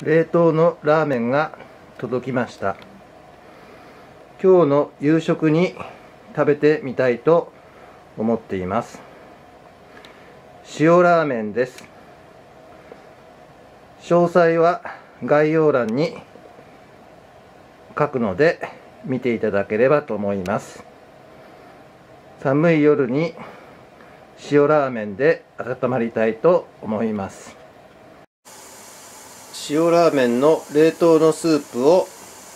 冷凍のラーメンが届きました。今日の夕食に食べてみたいと思っています。塩ラーメンです。詳細は概要欄に書くので見ていただければと思います。寒い夜に塩ラーメンで温まりたいと思います。塩ラーメンの冷凍のスープを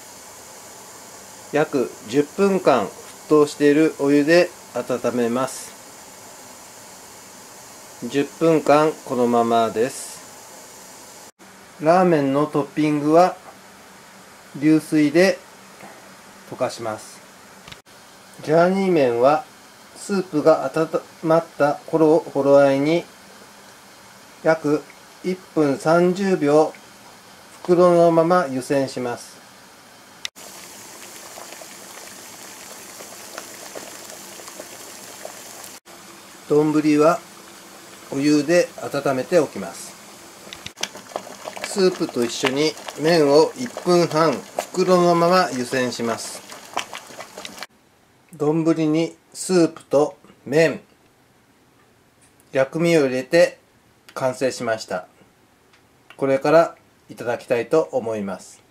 約10分間沸騰しているお湯で温めます。10分間このままです。ラーメンのトッピングは流水で溶かします。ジャーニー麺はスープが温まった頃合いに約1分30秒袋のまま湯煎します。丼はお湯で温めておきます。スープと一緒に麺を1分半袋のまま湯煎します。丼にスープと麺、薬味を入れて完成しました。これからいただきたいと思います。